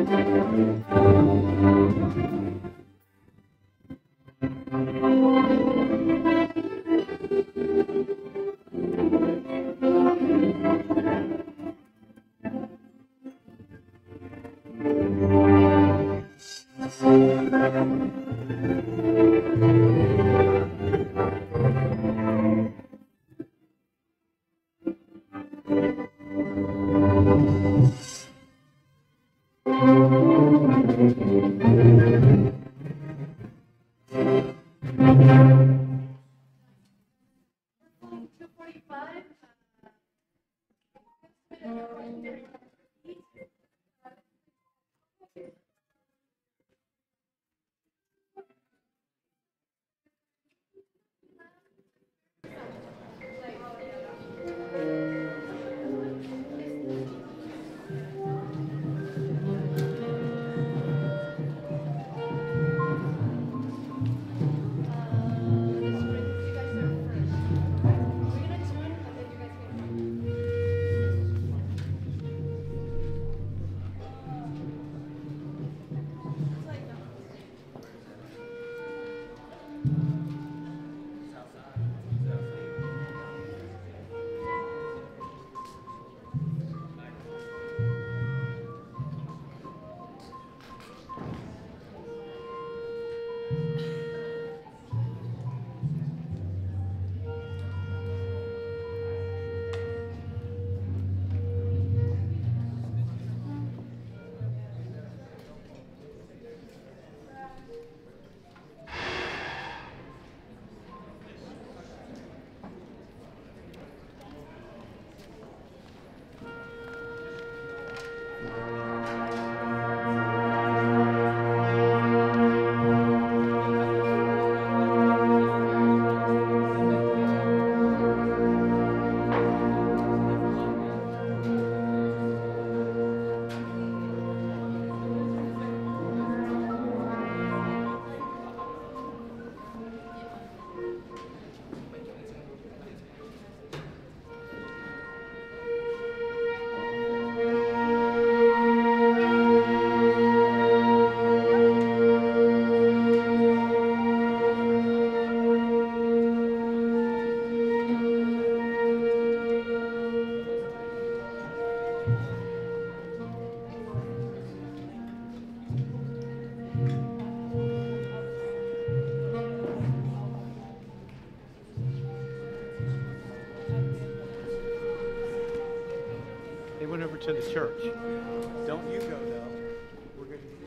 Went over to the church. Don't you go though. We're going to.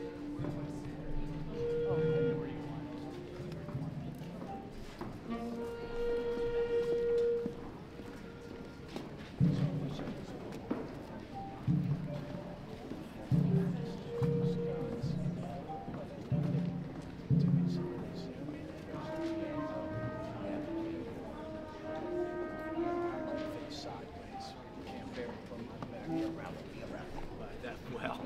Oh, I know where you well.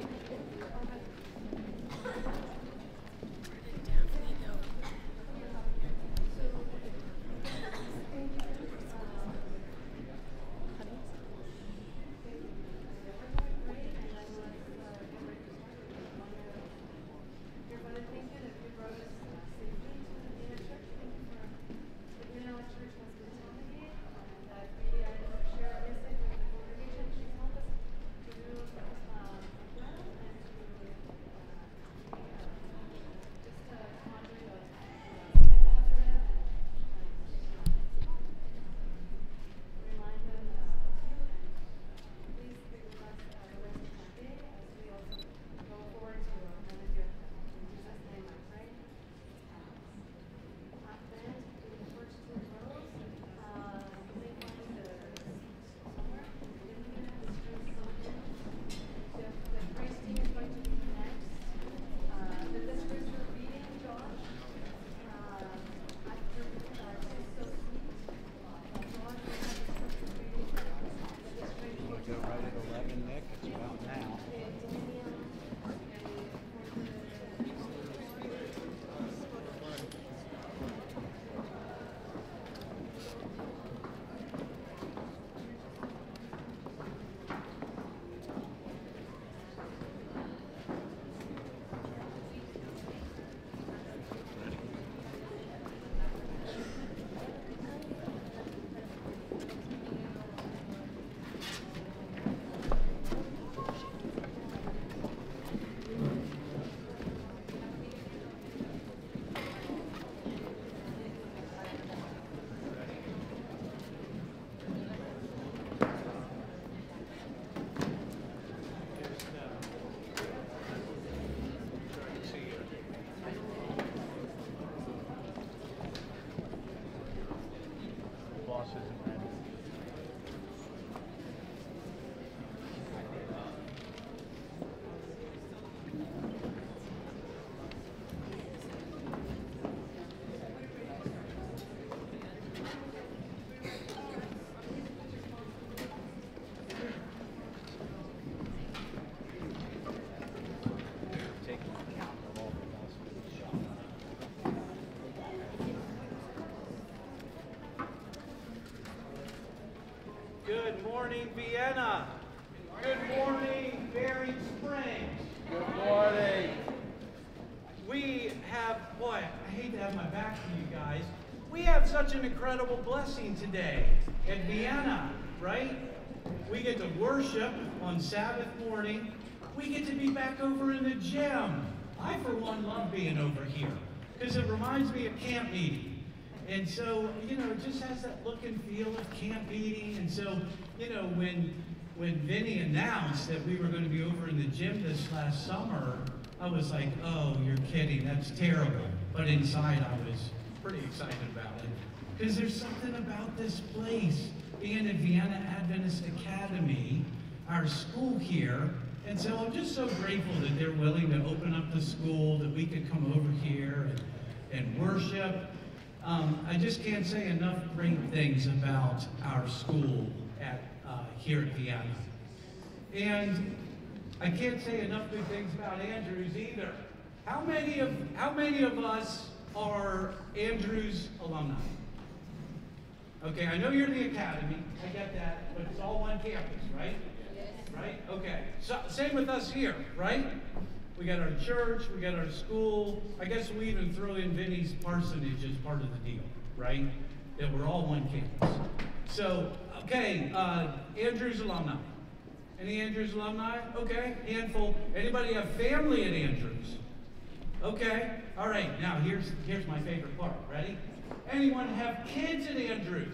morning, Vienna. Good morning, Bering Springs. Good morning. We have, boy, I hate to have my back to you guys. We have such an incredible blessing today at Vienna, right? We get to worship on Sabbath morning. We get to be back over in the gym. I, for one, love being over here because it reminds me of camp meeting. And so, it just has that look and feel of camp meeting. And so, when Vinny announced that we were going to be over in the gym this last summer, I was like, oh, you're kidding, that's terrible. But inside I was pretty excited about it. Because there's something about this place, being at Vienna Adventist Academy, our school here. And so I'm just so grateful that they're willing to open up the school, that we could come over here and worship. I just can't say enough great things about our school here at Vienna. And I can't say enough good things about Andrews either. How many of us are Andrews alumni? Okay, I know you're the academy, I get that, but it's all one campus, right? Yes. Right? Okay. So same with us here, right? We got our church, we got our school. I guess we even throw in Vinny's parsonage as part of the deal, right? That we're all one campus. So, okay, Andrews alumni. Any Andrews alumni? Okay, handful. Anybody have family at Andrews? Okay, all right. Now here's my favorite part. Ready? Anyone have kids at Andrews?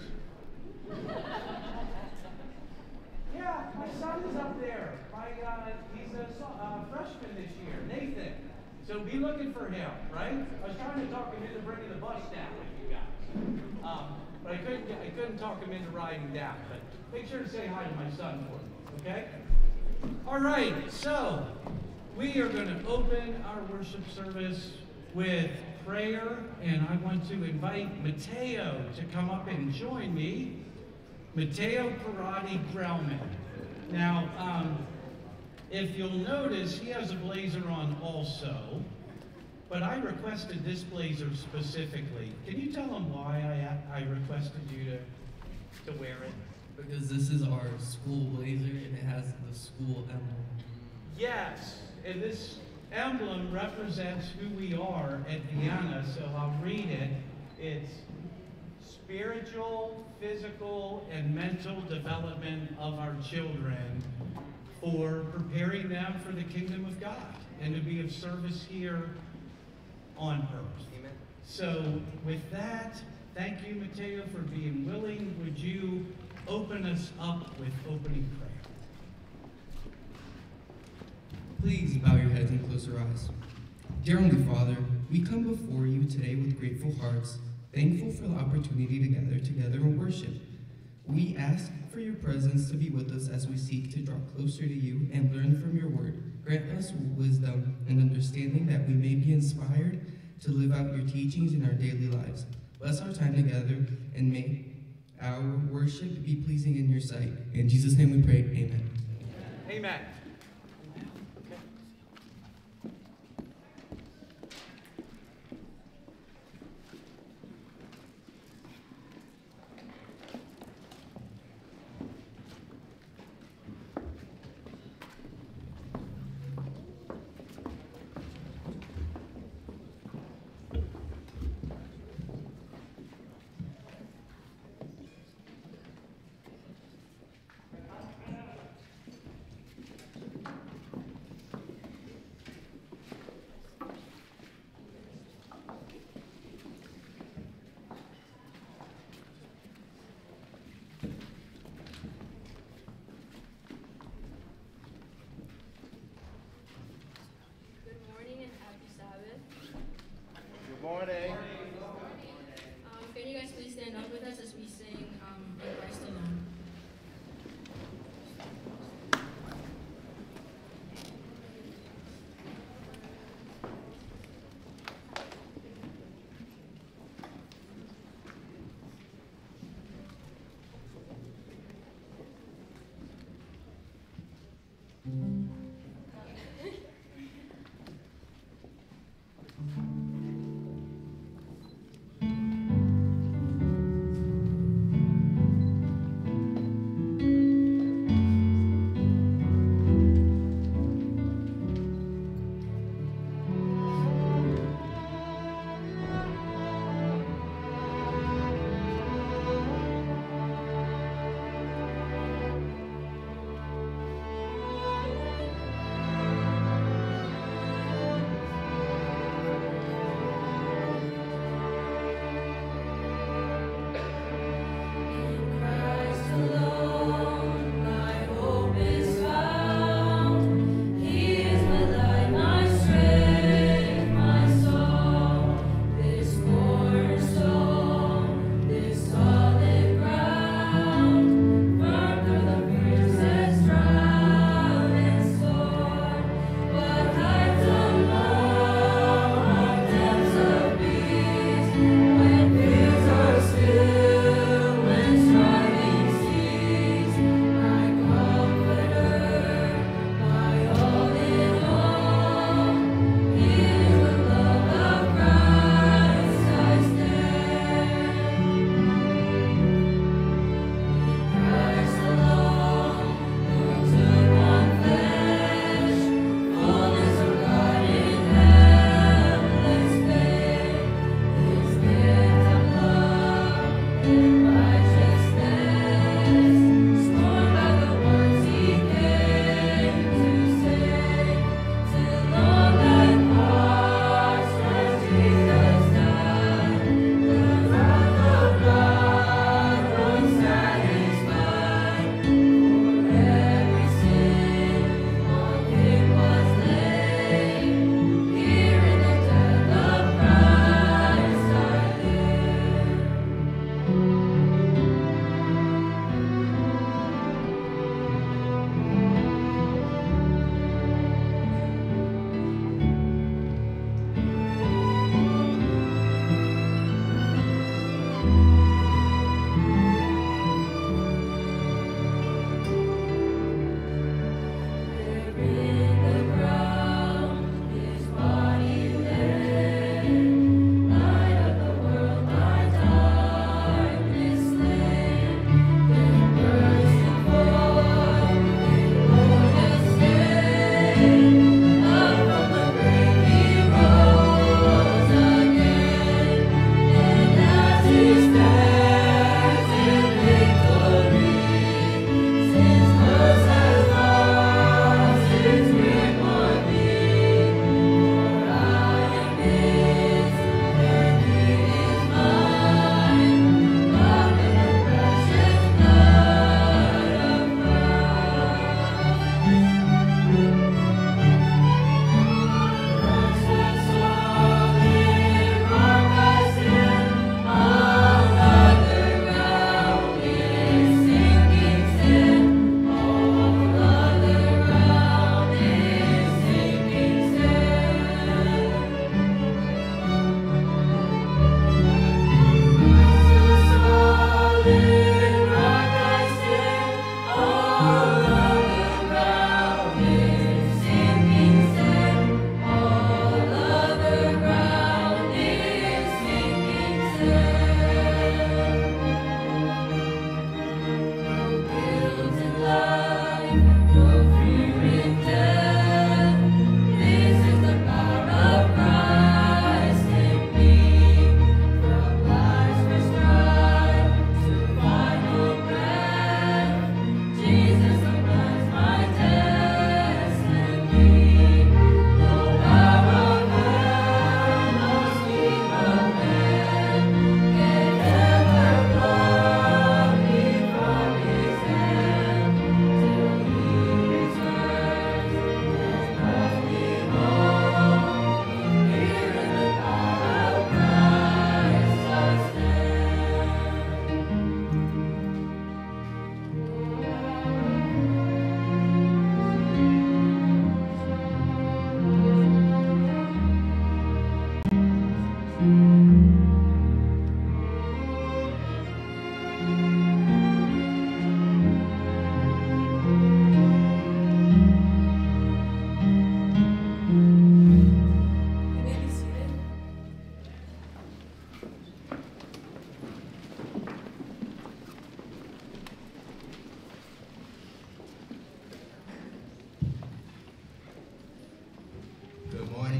Yeah, my son is up there. He's a freshman this year, Nathan. So be looking for him, right? I was trying to talk him into bringing the bus down with you guys, but I couldn't talk him into riding down. But make sure to say hi to my son for me, okay? All right, so we are going to open our worship service with prayer, and I want to invite Matteo to come up and join me. Matteo Karate Grauman. Now, if you'll notice, he has a blazer on also, but I requested this blazer specifically. Can you tell him why I requested you to wear it? Because this is our school blazer and it has the school emblem. Yes, and this emblem represents who we are at Vienna, so I'll read it. It's spiritual, physical, and mental development of our children for preparing them for the kingdom of God and to be of service here on earth. Amen. So with that, thank you, Matteo, for being willing. Would you open us up with opening prayer? Please bow your heads and close your eyes. Dear Heavenly Father, we come before you today with grateful hearts, thankful for the opportunity to gather together and worship. We ask for your presence to be with us as we seek to draw closer to you and learn from your word. Grant us wisdom and understanding that we may be inspired to live out your teachings in our daily lives. Bless our time together and may our worship be pleasing in your sight. In Jesus' name we pray, amen. Amen.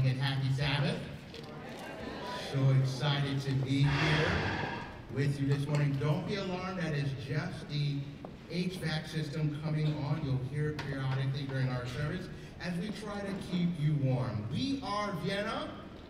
morning and happy Sabbath. So excited to be here with you this morning. Don't be alarmed, that is just the HVAC system coming on. You'll hear it periodically during our service as we try to keep you warm. We are Vienna.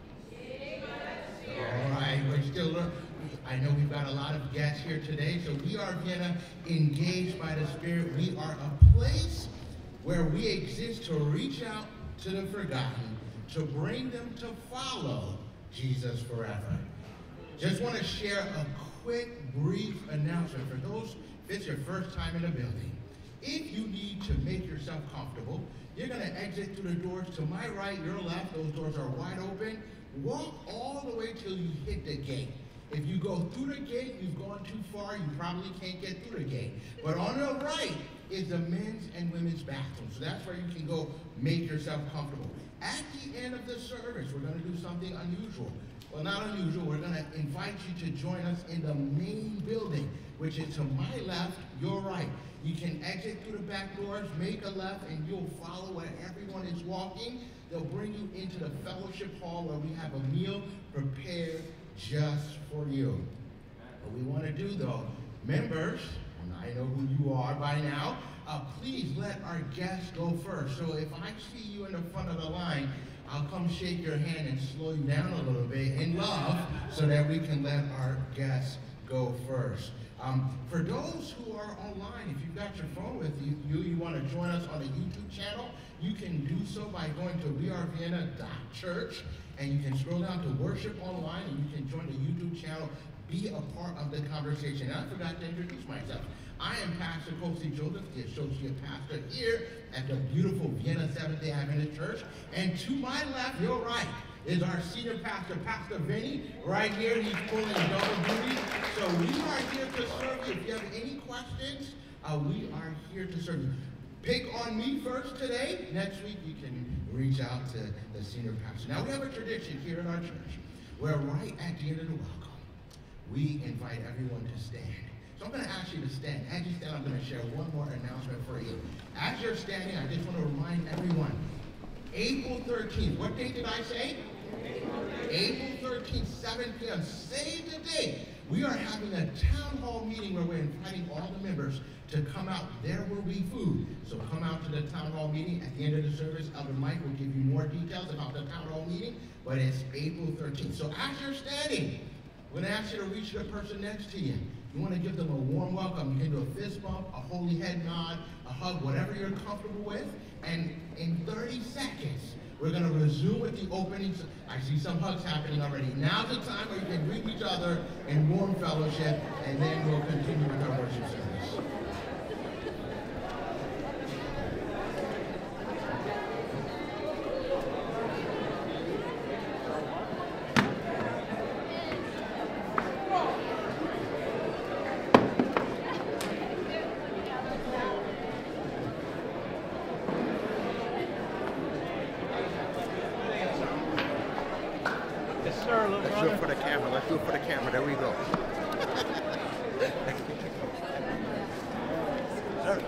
All right, we're still, I know we've got a lot of guests here today, so we are Vienna, engaged by the Spirit. We are a place where we exist to reach out to the forgotten, to bring them to follow Jesus forever. Just want to share a quick, brief announcement for those, if it's your first time in the building. If you need to make yourself comfortable, you're going to exit through the doors to my right, your left. Those doors are wide open. Walk all the way till you hit the gate. If you go through the gate, you've gone too far, you probably can't get through the gate. But on the right is the men's and women's bathroom. So that's where you can go make yourself comfortable. At the end of the service, we're going to do something unusual. Well, not unusual, we're going to invite you to join us in the main building, which is to my left, your right. You can exit through the back doors, make a left, and you'll follow where everyone is walking. They'll bring you into the fellowship hall where we have a meal prepared just for you. What we want to do, though, members, and I know who you are by now, please let our guests go first. So if I see you in the front of the line, I'll come shake your hand and slow you down a little bit in love so that we can let our guests go first. For those who are online, if you've got your phone with you, you want to join us on the YouTube channel, you can do so by going to wearevienna.church, and you can scroll down to worship online, and you can join the YouTube channel, be a part of the conversation. And I forgot to introduce myself. I am Pastor Kosi Joseph, the associate pastor here at the beautiful Vienna Seventh-day Adventist Church. And to my left, your right, is our senior pastor, Pastor Vinny, right here. He's pulling double duty. So we are here to serve you. If you have any questions, we are here to serve you. Pick on me first today. Next week, you can reach out to the senior pastor. Now, we have a tradition here in our church where right at the end of the welcome, we invite everyone to stand. So I'm going to ask you to stand. As you stand, I'm going to share one more announcement for you. As you're standing, I just want to remind everyone, April 13th, what date did I say? April 13th, 7 p.m. Save the date. We are having a town hall meeting where we're inviting all the members to come out. There will be food. So come out to the town hall meeting. At the end of the service, Elder Mike will give you more details about the town hall meeting, but it's April 13th. So as you're standing, we're going to ask you to reach the person next to you. You want to give them a warm welcome. You can do a fist bump, a holy head nod, a hug, whatever you're comfortable with. And in 30 seconds, we're going to resume with the openings. I see some hugs happening already. Now's the time where you can greet each other in warm fellowship, and then we'll continue with our worship service. Let's do it for the camera. Let's do it for the camera. There we go. Sir.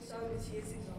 上与其exalted.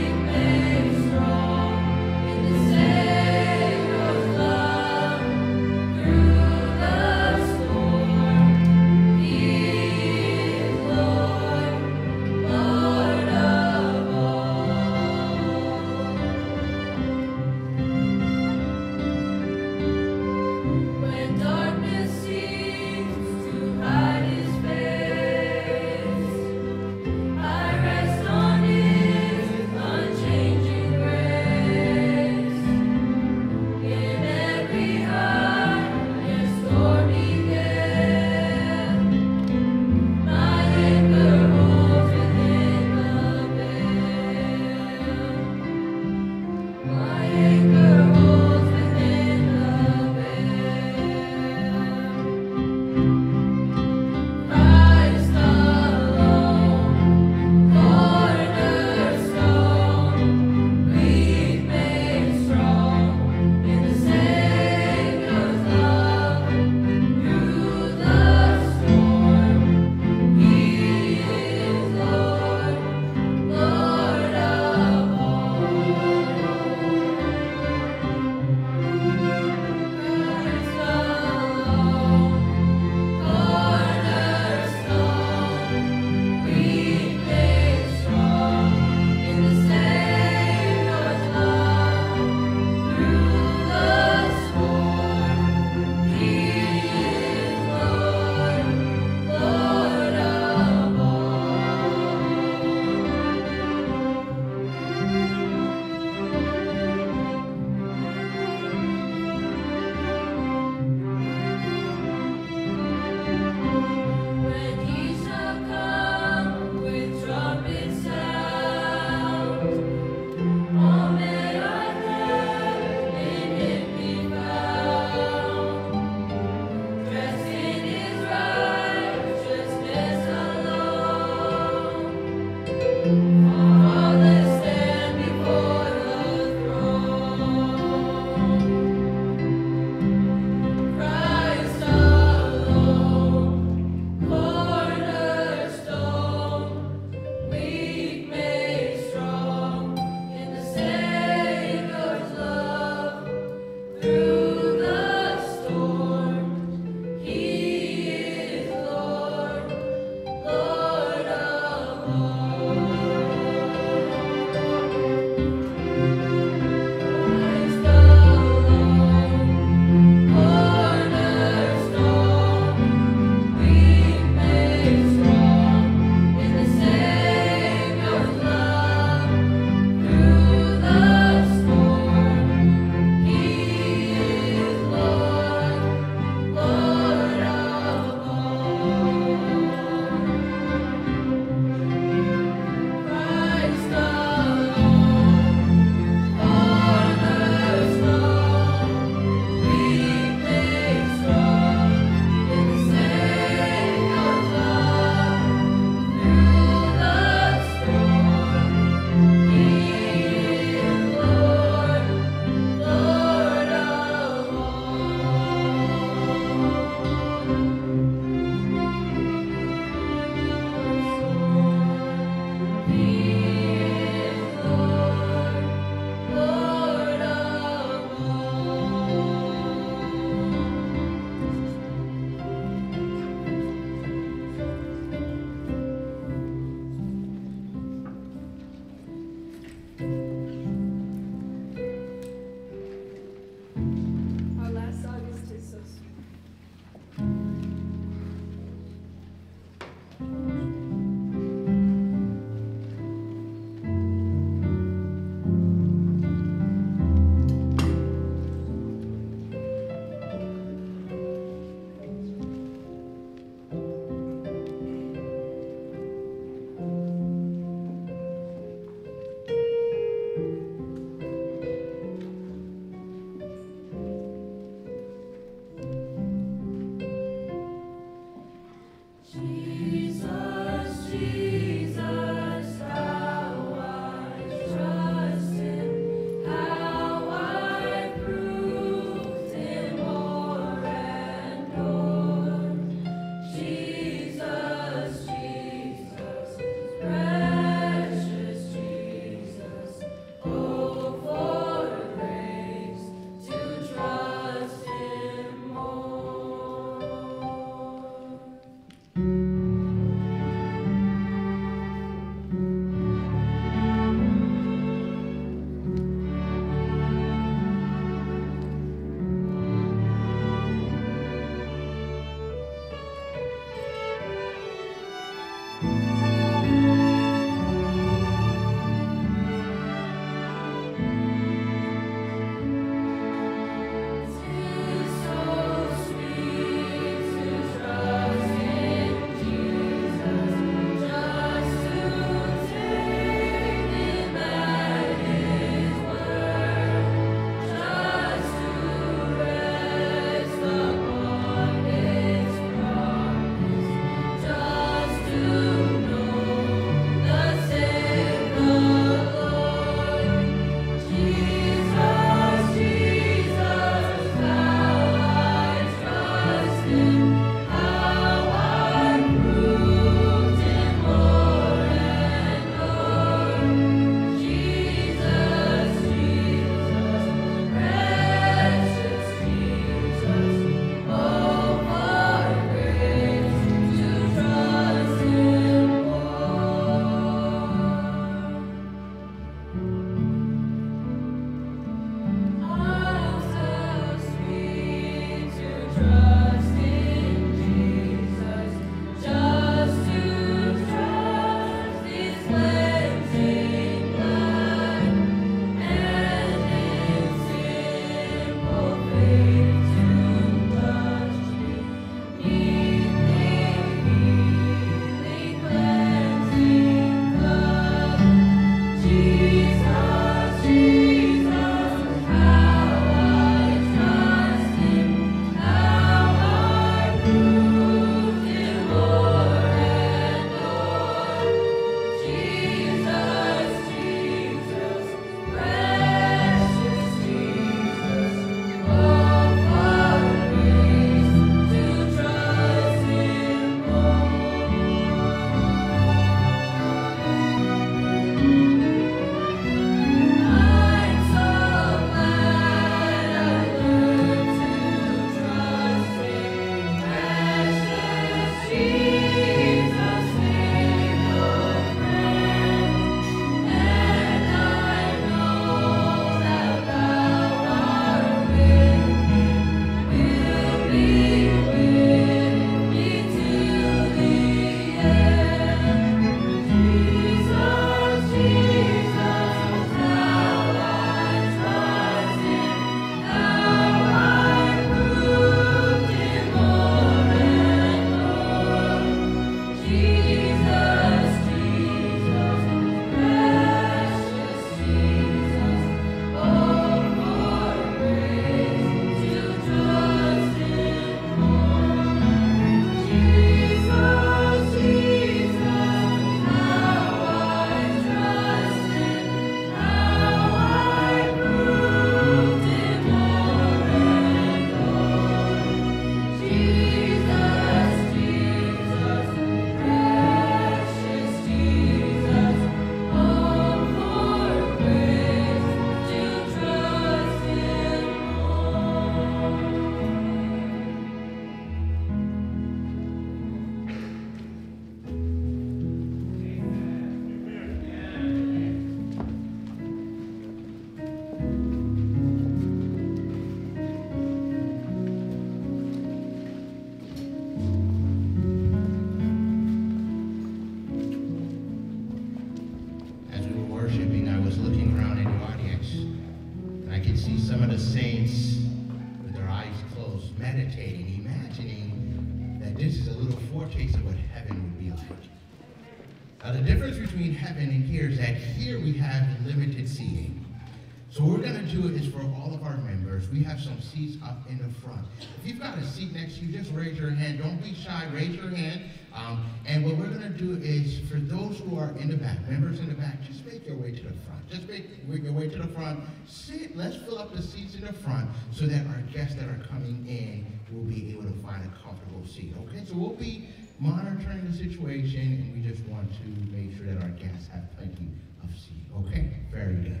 imagining that this is a little foretaste of what heaven would be like. Now, the difference between heaven and here is that here we have limited seating. So what we're going to do is for all of our members, we have some seats up in the front. If you've got a seat next to you, just raise your hand. Don't be shy. Raise your hand. And what we're going to do is for those who are in the back, members in the back, just make your way to the front. Just make your way to the front. Sit. Let's fill up the seats in the front so that our guests that are coming in will be able to find a comfortable seat. Okay? So we'll be monitoring the situation, and we just want to make sure that our guests have plenty of seat. Okay? Very good.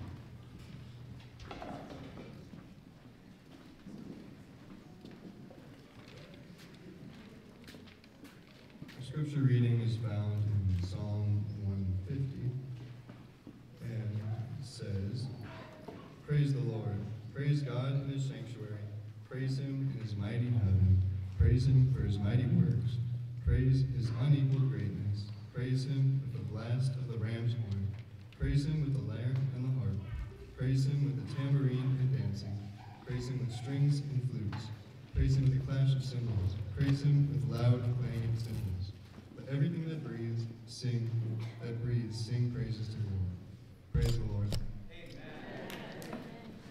Scripture reading is found in Psalm 150, and it says, "Praise the Lord, praise God in his sanctuary, praise him in his mighty heaven, praise him for his mighty works, praise his unequaled greatness, praise him with the blast of the ram's horn, praise him with the lyre and the harp, praise him with the tambourine and dancing, praise him with strings and flutes, praise him with the clash of cymbals, praise him with loud clanging cymbals. Everything that breathes, sing praises to the Lord." Praise the Lord. Amen.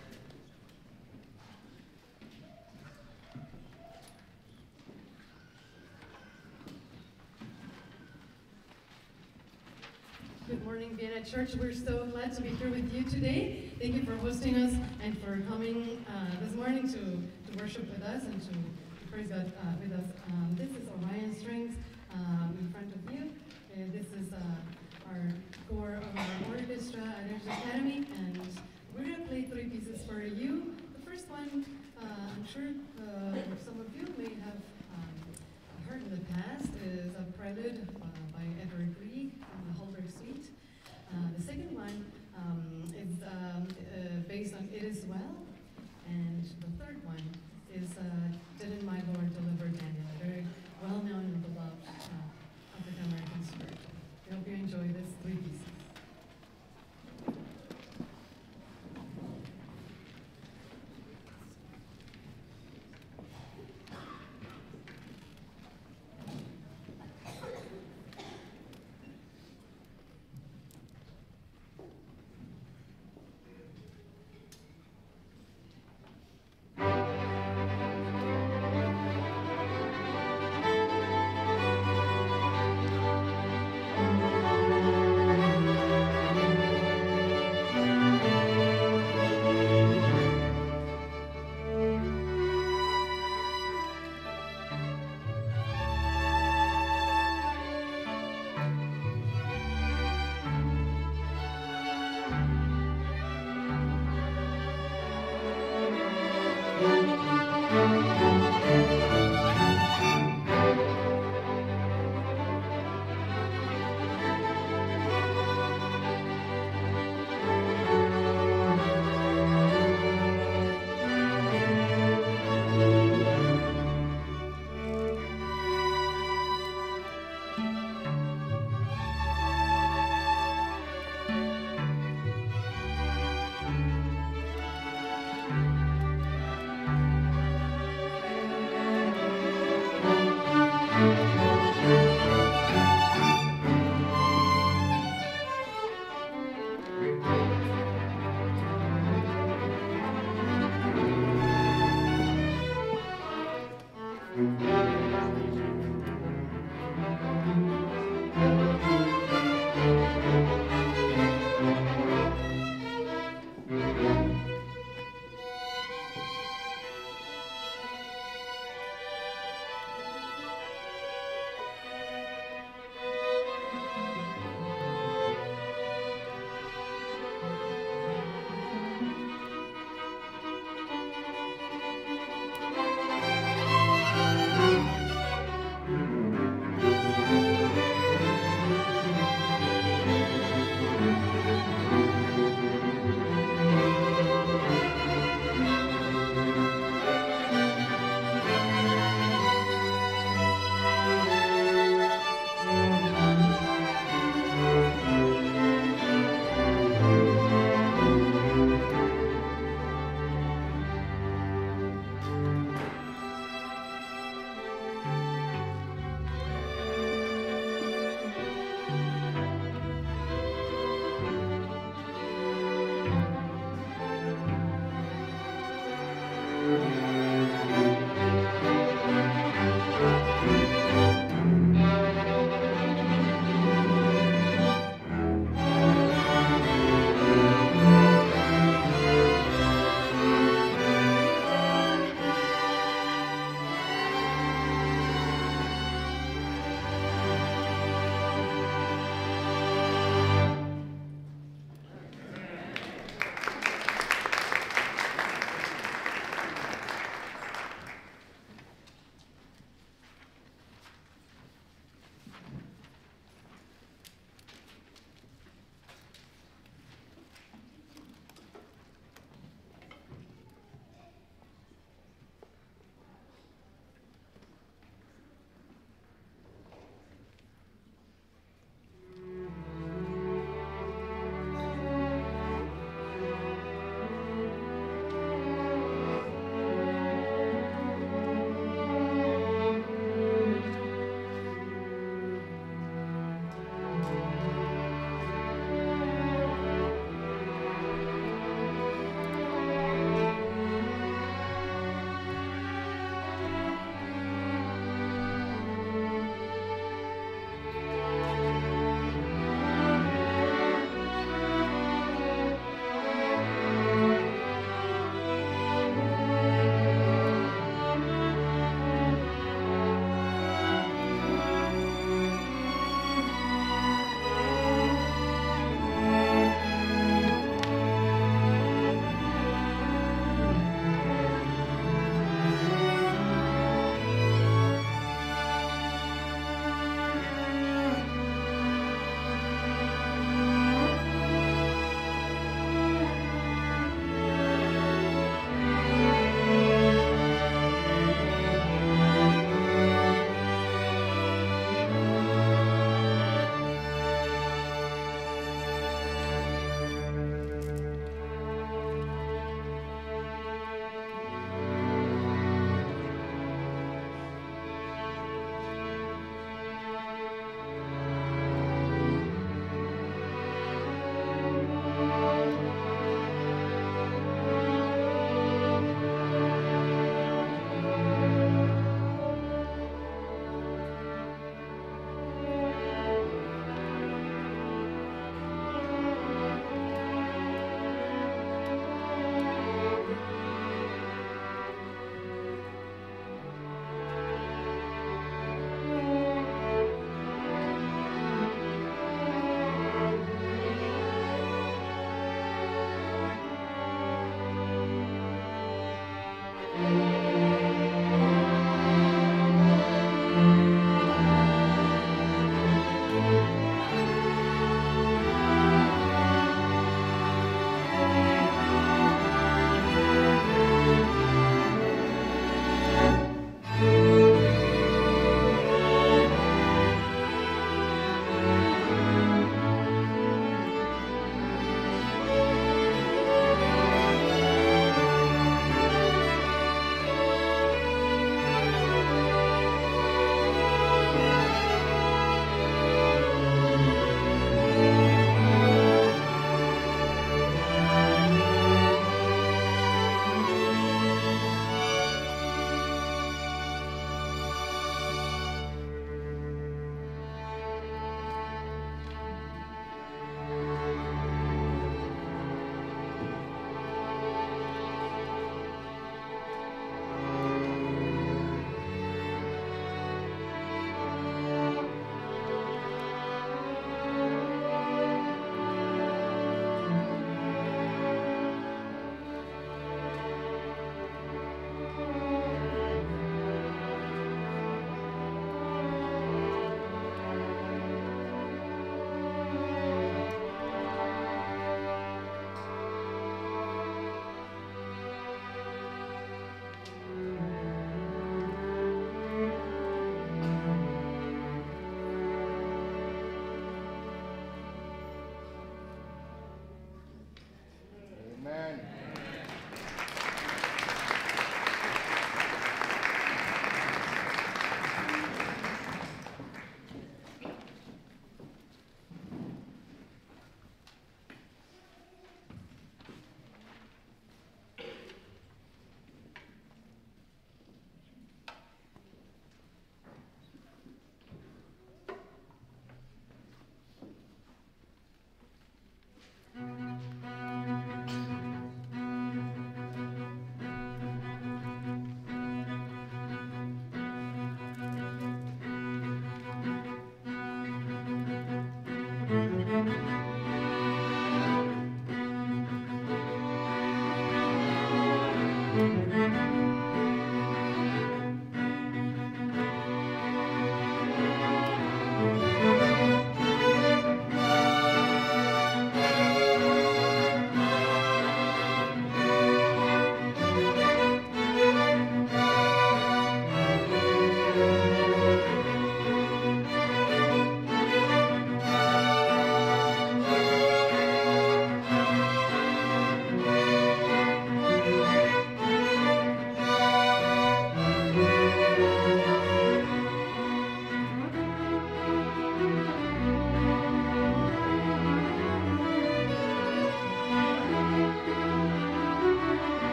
Good morning, Vienna Church. We're so glad to be here with you today. Thank you for hosting us and for coming this morning to worship with us and to praise God with us. This is Orion Strings. In front of you. This is our core of our orchestra at Adventist Academy, and we're going to play 3 pieces for you. The first one, I'm sure some of you may have heard in the past, is a prelude by Edward Grieg from the Holberg Suite. The second one is based on It Is Well, and the third one is Didn't My Lord Deliver Daniel, a very well-known and beloved African-American story. I hope you enjoy this 3 pieces.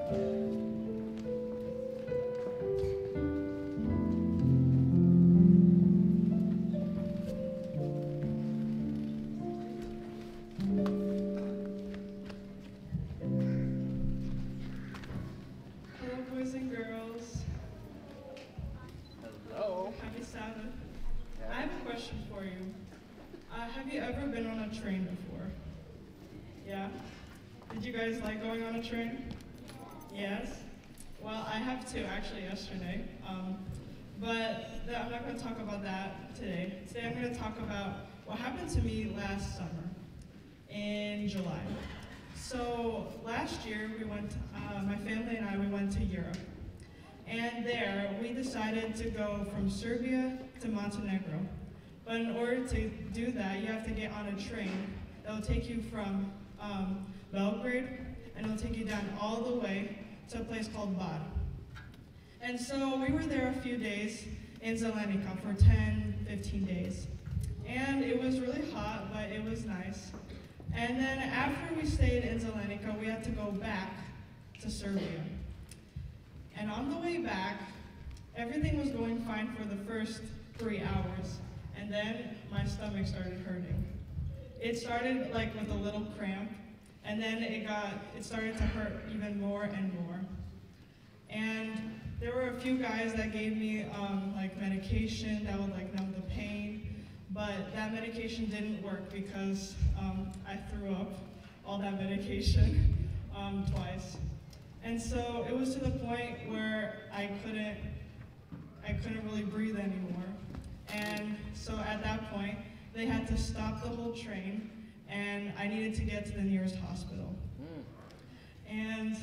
Hello, boys and girls. Hello. Happy Sabbath. I have a question for you. Have you ever been on a train before? Yeah? Did you guys like going on a train? Yes? Well, I have too, actually, yesterday. But I'm not going to talk about that today. Today I'm going to talk about what happened to me last summer in July. So last year, my family and I, we went to Europe. And there, we decided to go from Serbia to Montenegro. But in order to do that, you have to get on a train that will take you from Belgrade, and it'll take you down all the way to a place called Bar. And so we were there a few days in Zelenica for 10, 15 days. And it was really hot, but it was nice. And then after we stayed in Zelenica, we had to go back to Serbia. And on the way back, everything was going fine for the first 3 hours. And then my stomach started hurting. It started like with a little cramp, and then it started to hurt even more and more. And there were a few guys that gave me like medication that would like numb the pain, but that medication didn't work because I threw up all that medication twice. And so it was to the point where I couldn't really breathe anymore. And so at that point, they had to stop the whole train, and I needed to get to the nearest hospital. And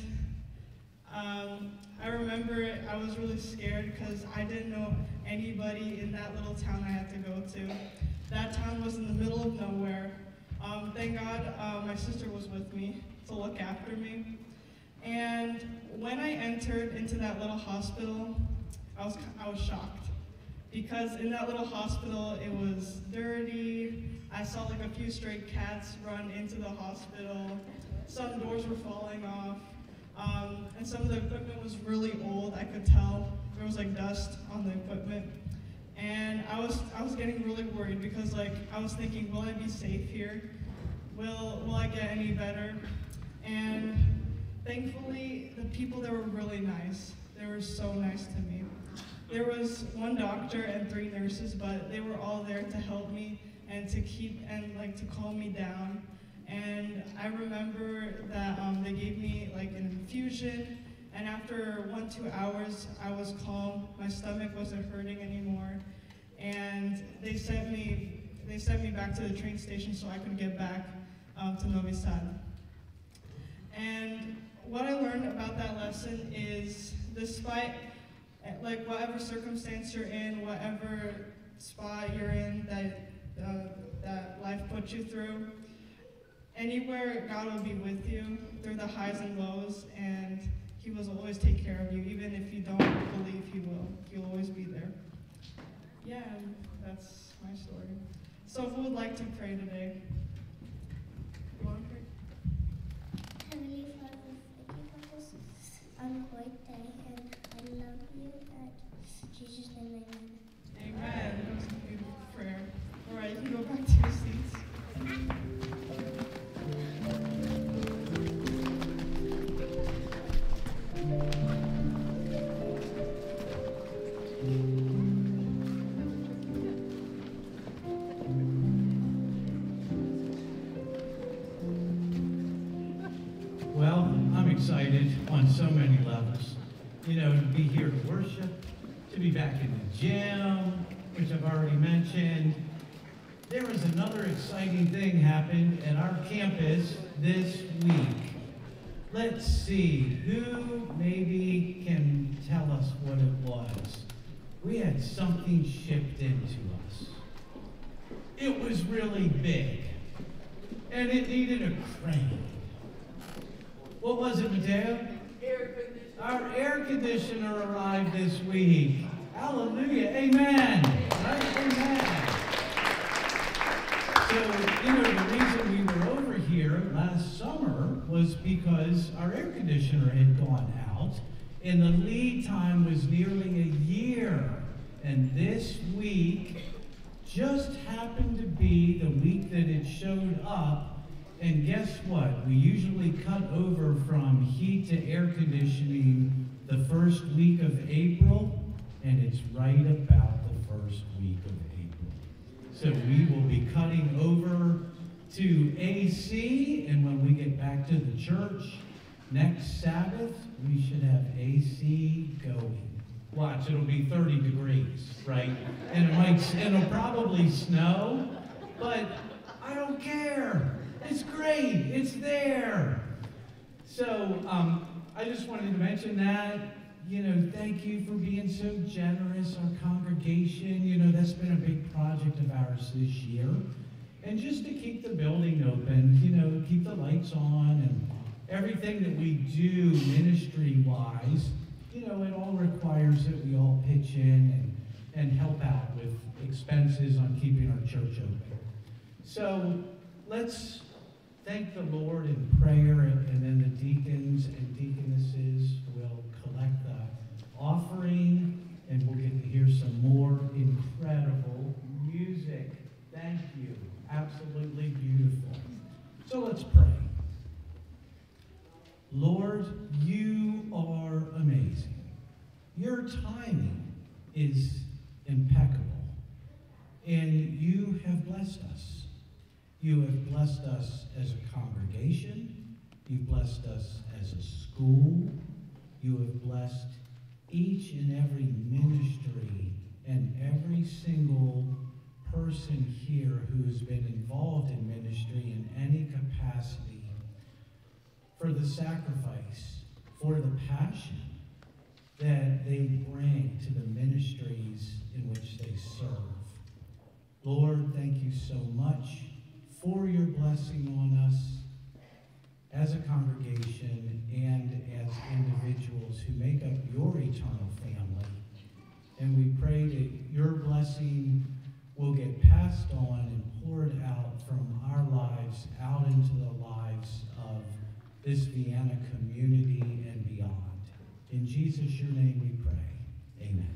I remember I was really scared because I didn't know anybody in that little town I had to go to. That town was in the middle of nowhere. Thank God my sister was with me to look after me. And when I entered into that little hospital, I was shocked. Because in that little hospital, it was dirty. I saw like a few stray cats run into the hospital. Some doors were falling off. And some of the equipment was really old. I could tell there was like dust on the equipment. And I was getting really worried because like I was thinking, will I be safe here? Will I get any better? And thankfully, the people there were really nice. They were so nice to me. There was one doctor and 3 nurses, but they were all there to help me and to calm me down. And I remember that they gave me like an infusion, and after 1-2 hours, I was calm. My stomach wasn't hurting anymore, and they sent me back to the train station so I could get back to Novi Sad. And what I learned about that lesson is, despite like whatever circumstance you're in, whatever spot you're in that life puts you through, anywhere God will be with you through the highs and lows, and He will always take care of you, even if you don't believe He will. He'll always be there. Yeah, that's my story. So who would like to pray today? You want to pray? Heavenly Father, thank you for this great day, and I love you, and Jesus' name, amen. Amen. That was a beautiful prayer. All right, you can go back to your seats. Well, I'm excited on so many levels. You know, to be here to worship, to be back in the gym, which I've already mentioned. There was another exciting thing happened at our campus this week. Let's see, who maybe can tell us what it was? We had something shipped into us. It was really big, and it needed a crane. What was it, Mateo? Air conditioner. Our air conditioner arrived this week. Hallelujah. Amen. Right? Amen. So, you know, the reason we were over here last summer was because our our air conditioner had gone out, and the lead time was nearly a year. And this week just happened to be the week that it showed up. And guess what? We usually cut over from heat to air conditioning the first week of April, and it's right about the first week of April. So we will be cutting over to AC, and when we get back to the church next Sabbath, we should have AC going. Watch, it'll be 30 degrees, right? And it'll probably snow, but I don't care. It's great, it's there. So I just wanted to mention that. Thank you for being so generous, our congregation. That's been a big project of ours this year. And just to keep the building open, keep the lights on, and everything that we do ministry-wise, it all requires that we all pitch in and help out with expenses on keeping our church open. So let's thank the Lord in prayer, and then the deacons and deaconesses will collect the offering, and we'll get to hear some more incredible music. Thank you. Absolutely beautiful. So let's pray. Lord, you are amazing. Your timing is impeccable, and you have blessed us. You have blessed us as a congregation. You've blessed us as a school. You have blessed each and every ministry and every single person here who has been involved in ministry in any capacity, for the sacrifice, for the passion that they bring to the ministries in which they serve. Lord, thank you so much for your blessing on us as a congregation and as individuals who make up your eternal family. And we pray that your blessing will get passed on and poured out from our lives out into the lives of this Vienna community and beyond. In Jesus, your name we pray. Amen.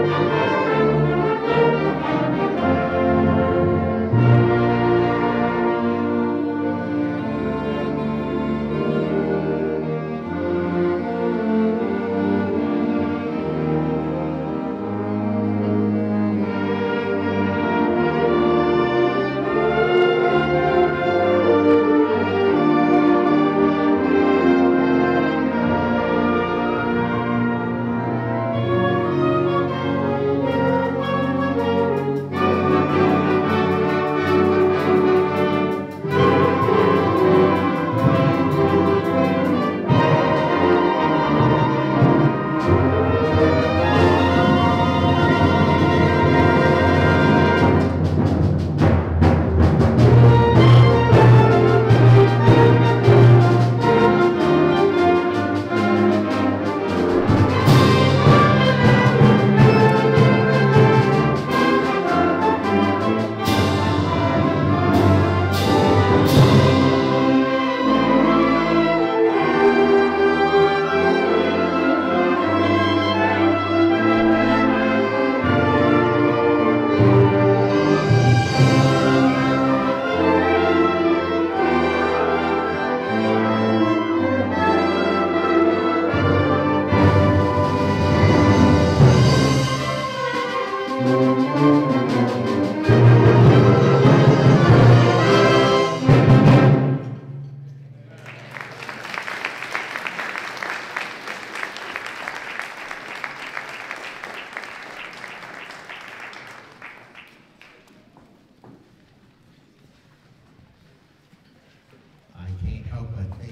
I can't help but think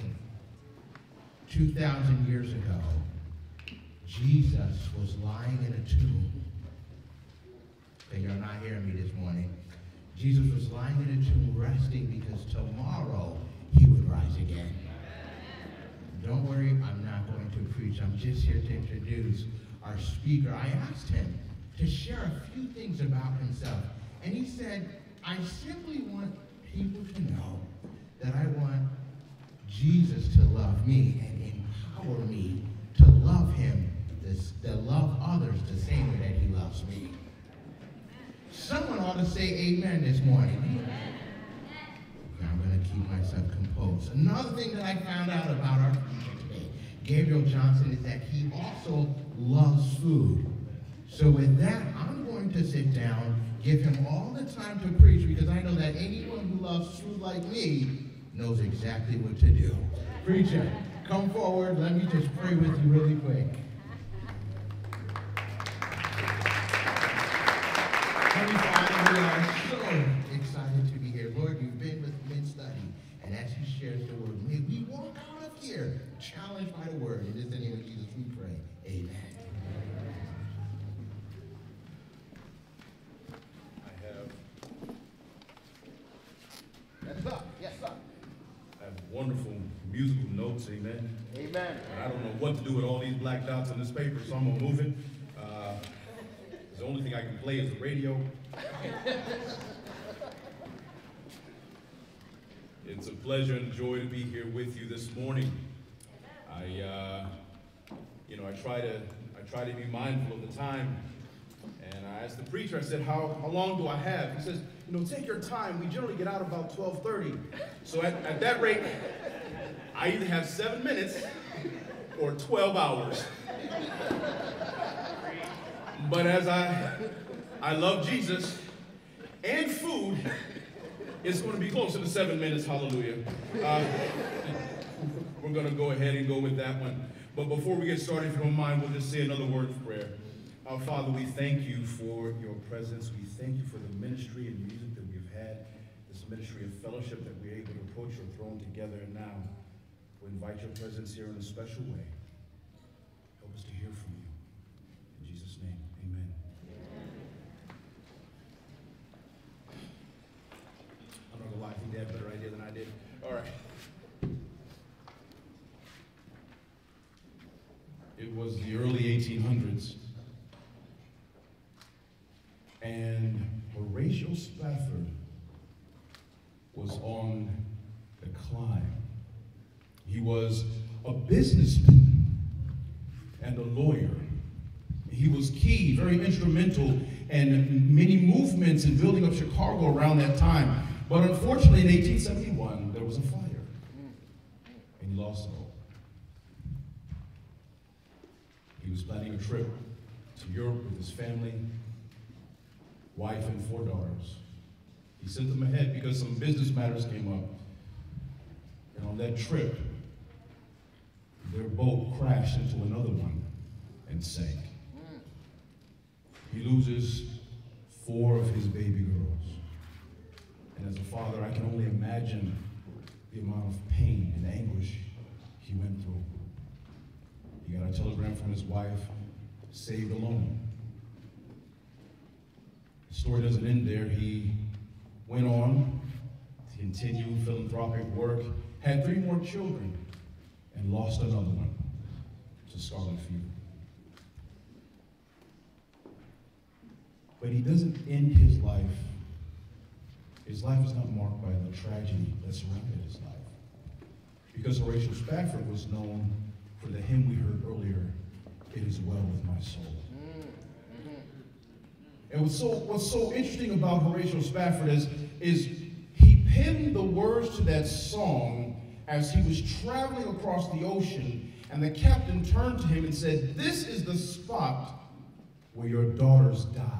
2,000 years ago, Jesus was lying in a tomb. Okay, you're not hearing me this morning. Jesus was lying in a tomb resting because tomorrow he would rise again. Don't worry, I'm not going to preach. I'm just here to introduce our speaker. I asked him to share a few things about himself. And he said, I simply want people to know that I want Jesus to love me and empower me to love him, to love others the same way that he loves me. Someone ought to say amen this morning. I'm going to keep myself composed. Another thing that I found out about our preacher today, Gabriel Johnson, is that he also loves food. So with that, I'm going to sit down, give him all the time to preach, because I know that anyone who loves food like me knows exactly what to do. Preacher, come forward. Let me just pray with you really quick. Heavenly Father, we are so excited to be here. Lord, you've been with mid-study, and as he shares the word, may we walk out of here challenged by the word. In the name of Jesus we pray. Amen. Yes, sir. Yes, sir. I have wonderful musical notes, amen. Amen. And I don't know what to do with all these black dots on this paper, so I'm gonna move it. The only thing I can play is the radio. It's a pleasure and joy to be here with you this morning. I try to be mindful of the time. And I asked the preacher, I said, how long do I have? He says, take your time. We generally get out about 12:30. So at that rate, I either have 7 minutes or 12 hours. But as I love Jesus and food, it's going to be closer to 7 minutes, hallelujah. We're going to go ahead and go with that one. But before we get started, if you don't mind, we'll just say another word of prayer. Our Father, we thank you for your presence. We thank you for the ministry and music that we've had, this ministry of fellowship that we're able to approach your throne together. And now we invite your presence here in a special way. Help us to hear from you. In Jesus' name, amen. I'm not going to lie, I think they had a better idea than I did. All right. It was the early 1800s. And Horatio Spafford was on the climb. He was a businessman and a lawyer. He was key, very instrumental in many movements in building up Chicago around that time. But unfortunately, in 1871, there was a fire, and he lost it all. He was planning a trip to Europe with his family, wife, and 4 daughters. He sent them ahead because some business matters came up. And on that trip, their boat crashed into another one and sank. He loses 4 of his baby girls. And as a father, I can only imagine the amount of pain and anguish he went through. He got a telegram from his wife, saved alone. The story doesn't end there. He went on to continue philanthropic work, had 3 more children, and lost another one to scarlet fever. But he doesn't end his life. His life is not marked by the tragedy that surrounded his life. Because Horatio Spafford was known for the hymn we heard earlier, "It is well with my soul." And what's so interesting about Horatio Spafford is he penned the words to that song as he was traveling across the ocean, and the captain turned to him and said, "This is the spot where your daughters died."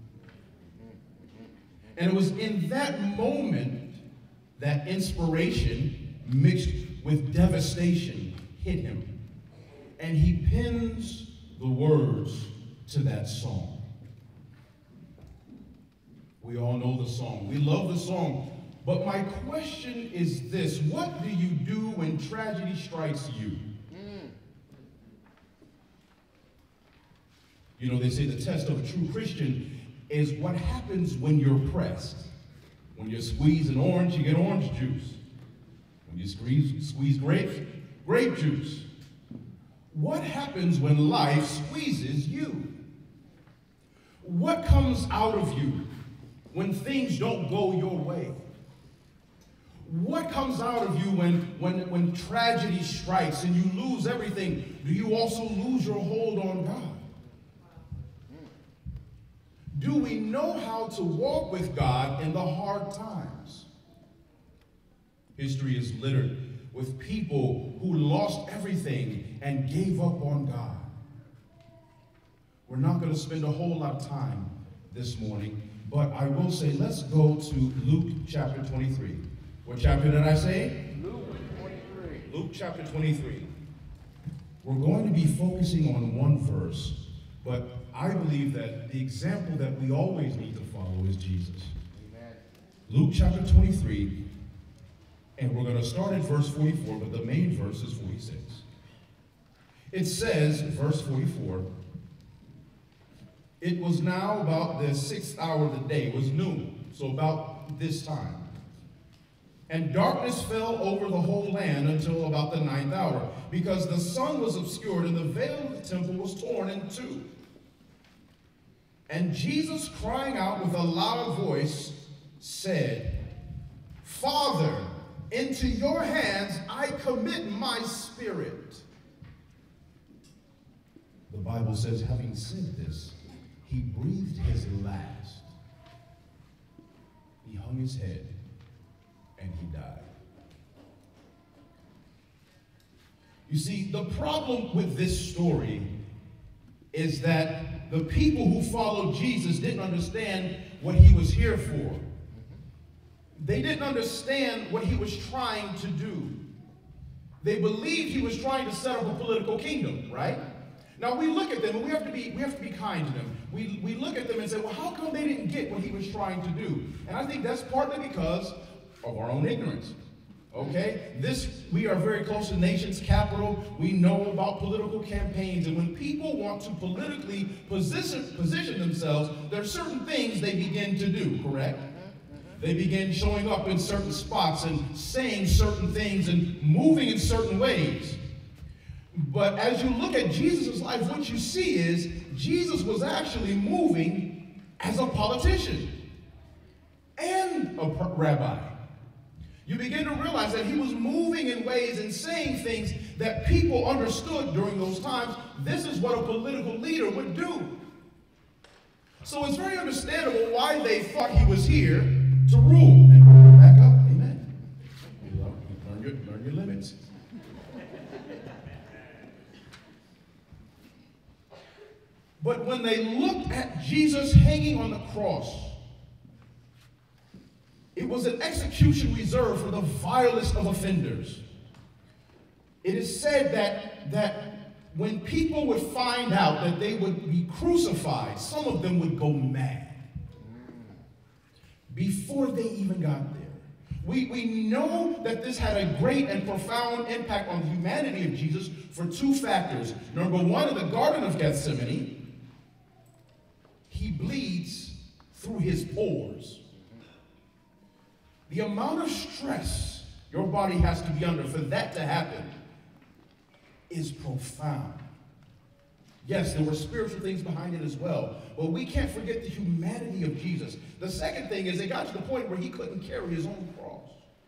And it was in that moment that inspiration mixed with devastation hit him. And he pens the words to that song. We all know the song. We love the song. But my question is this: what do you do when tragedy strikes you? You know, they say the test of a true Christian is what happens when you're pressed. When you squeeze an orange, you get orange juice. When you squeeze grape juice. What happens when life squeezes you? What comes out of you when things don't go your way? What comes out of you when tragedy strikes and you lose everything? Do you also lose your hold on God? Do we know how to walk with God in the hard times? History is littered with people who lost everything and gave up on God. We're not going to spend a whole lot of time this morning, but I will say let's go to Luke chapter 23. What chapter did I say? Luke 23. Luke chapter 23. We're going to be focusing on one verse, but I believe that the example that we always need to follow is Jesus. Amen. Luke chapter 23, and we're going to start at verse 44, but the main verse is 46. It says, verse 44, "It was now about the 6th hour of the day," it was noon, so about this time. "And darkness fell over the whole land until about the 9th hour, because the sun was obscured and the veil of the temple was torn in two. And Jesus, crying out with a loud voice, said, 'Father, into your hands I commit my spirit.' The Bible says, having said this, he breathed his last. He hung his head and he died." You see, the problem with this story is that the people who followed Jesus didn't understand what he was here for. They didn't understand what he was trying to do. They believed he was trying to set up a political kingdom, right? Now we look at them and we have to be kind to them. We look at them and say, well, how come they didn't get what he was trying to do? And I think that's partly because of our own ignorance. Okay? We are very close to the nation's capital. We know about political campaigns. And when people want to politically position themselves, there are certain things they begin to do, correct? They begin showing up in certain spots and saying certain things and moving in certain ways. But as you look at Jesus' life, what you see is Jesus was actually moving as a politician and a rabbi. You begin to realize that he was moving in ways and saying things that people understood during those times this is what a political leader would do. So it's very understandable why they thought he was here to rule. And back up, amen. Learn your limits. But when they looked at Jesus hanging on the cross, it was an execution reserved for the vilest of offenders. It is said that when people would find out that they would be crucified, some of them would go mad before they even got there. We know that this had a great and profound impact on the humanity of Jesus for two factors. Number one, in the Garden of Gethsemane, he bleeds through his pores. The amount of stress your body has to be under for that to happen is profound. Yes, there were spiritual things behind it as well, but we can't forget the humanity of Jesus. The second thing is it got to the point where he couldn't carry his own cross.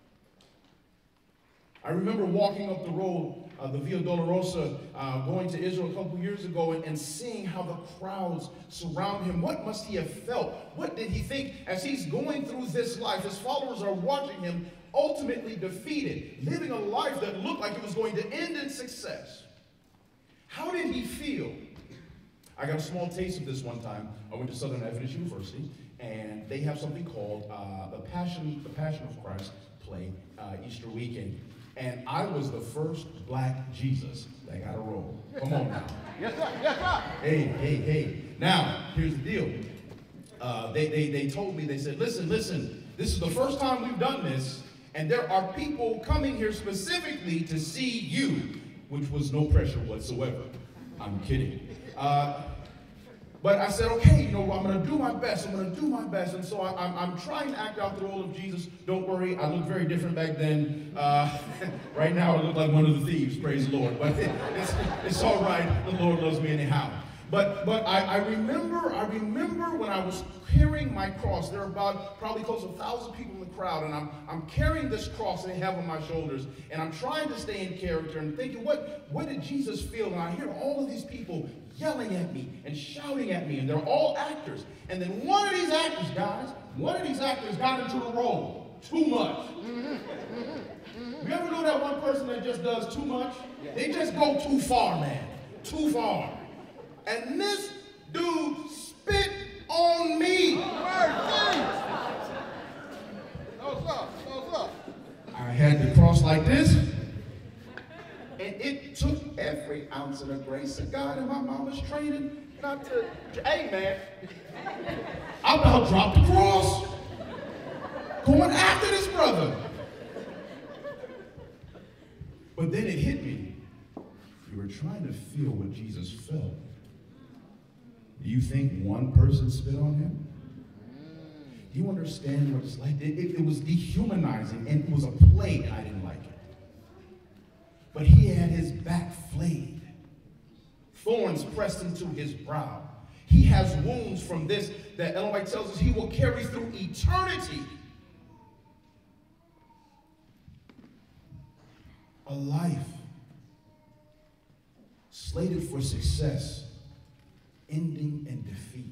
I remember walking up the road, the Via Dolorosa, going to Israel a couple years ago and seeing how the crowds surround him. What must he have felt? What did he think as he's going through this life? His followers are watching him ultimately defeated, living a life that looked like it was going to end in success. How did he feel? I got a small taste of this one time. I went to Southern Adventist University, and they have something called the Passion of Christ play Easter weekend. And I was the first black Jesus that got a role. Come on now. Yes, sir. Yes, sir. Hey. Now, here's the deal. They told me, they said, listen, this is the first time we've done this, and there are people coming here specifically to see you, which was no pressure whatsoever. I'm kidding. But I said, okay, I'm going to do my best. And so I'm trying to act out the role of Jesus. Don't worry, I looked very different back then. Right now, I look like one of the thieves, praise the Lord. But it's all right. The Lord loves me anyhow. But I remember when I was carrying my cross. There were about probably close to 1,000 people in the crowd, and I'm carrying this cross that I have on my shoulders, and I'm trying to stay in character and thinking, what did Jesus feel? And I hear all of these people yelling at me and shouting at me, and they're all actors. And then one of these actors got into the role too much. You ever know that one person that just does too much? They just go too far, man. Too far. And this dude spit on me. I had the cross like this, and it took every ounce of the grace of God, and my mama's training not to, hey man, I about dropped the cross, going after this brother. But then it hit me. You were trying to feel what Jesus felt. Do you think one person spit on him? Do you understand what it's like? It was dehumanizing, and it was a plague, and I didn't like it. But he had his back flayed, thorns pressed into his brow. He has wounds from this that Ellen White tells us he will carry through eternity. A life slated for success, ending in defeat.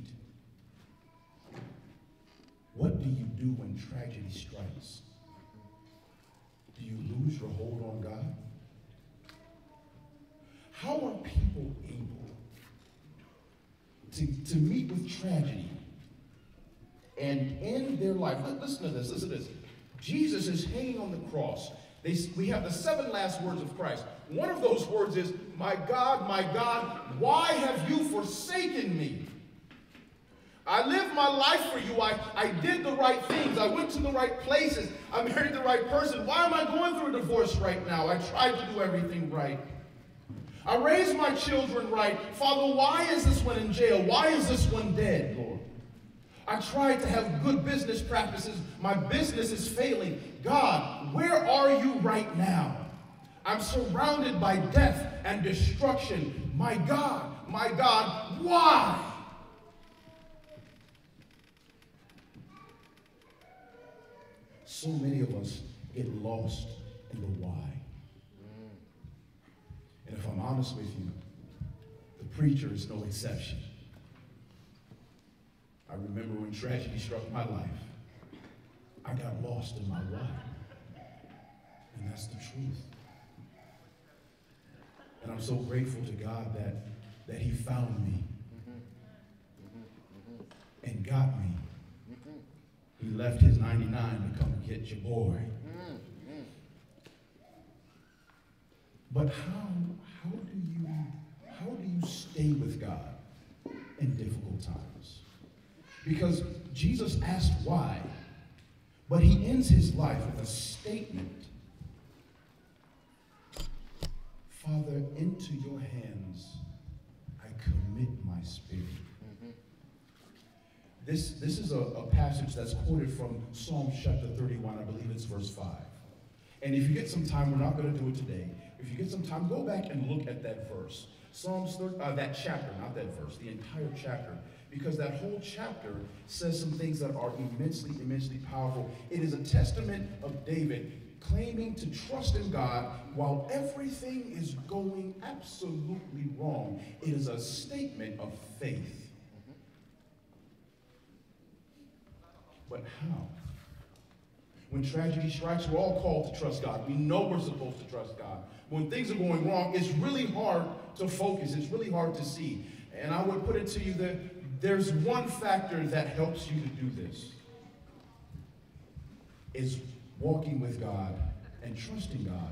What do you do when tragedy strikes? Do you lose your hold on God? How are people able to meet with tragedy and end their life? Listen to this. Jesus is hanging on the cross. We have the 7 last words of Christ. One of those words is, my God, why have you forsaken me? I lived my life for you. I did the right things. I went to the right places. I married the right person. Why am I going through a divorce right now? I tried to do everything right. I raised my children right. Father, why is this one in jail? Why is this one dead, Lord? I tried to have good business practices. My business is failing. God, where are you right now? I'm surrounded by death and destruction. My God, why? So many of us get lost in the why. And if I'm honest with you, preacher is no exception. I remember when tragedy struck my life, I got lost in my why. And that's the truth. And I'm so grateful to God that he found me and got me. He left his 99 to come get your boy. But how do you stay with God in difficult times? Because Jesus asked why, but he ends his life with a statement. Father, into your hands I commit my spirit. This is a passage that's quoted from Psalm chapter 31, I believe it's verse 5. And if you get some time, we're not going to do it today. If you get some time, go back and look at that verse. That chapter, not that verse, the entire chapter. Because that whole chapter says some things that are immensely, immensely powerful. It is a testament of David claiming to trust in God while everything is going absolutely wrong. It is a statement of faith. But how? When tragedy strikes, we're all called to trust God. We know we're supposed to trust God. When things are going wrong, it's really hard to focus. It's really hard to see. And I would put it to you that there's one factor that helps you to do this. Is walking with God and trusting God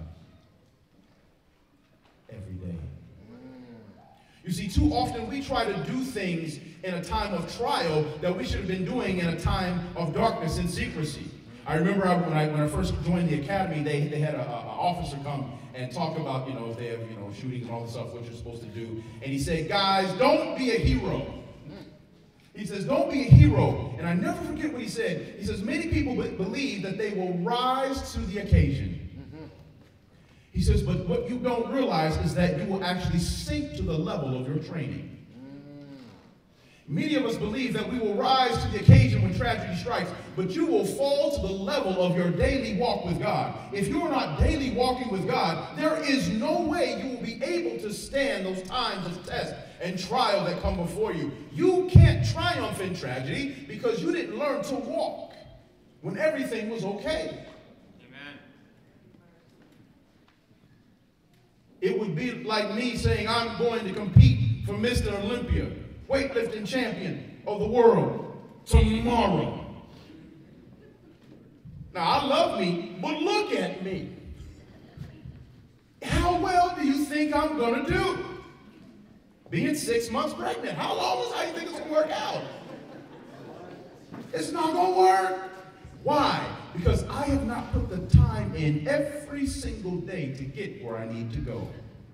every day. You see, too often we try to do things in a time of trial that we should have been doing in a time of darkness and secrecy. I remember when I first joined the academy, they had an officer come and talk about, if they have, shootings and all the stuff, what you're supposed to do. And he said, guys, don't be a hero. He says, don't be a hero. And I never forget what he said. He says, many people believe that they will rise to the occasion. He says, but what you don't realize is that you will actually sink to the level of your training. Many of us believe that we will rise to the occasion when tragedy strikes, but you will fall to the level of your daily walk with God. If you're not daily walking with God, there is no way you will be able to stand those times of test and trial that come before you. You can't triumph in tragedy because you didn't learn to walk when everything was okay. Amen. It would be like me saying I'm going to compete for Mr. Olympia, weightlifting champion of the world, tomorrow. Now, I love me, but look at me. How well do you think I'm going to do? Being 6 months pregnant, how do you think it's going to work out? It's not going to work. Why? Because I have not put the time in every single day to get where I need to go.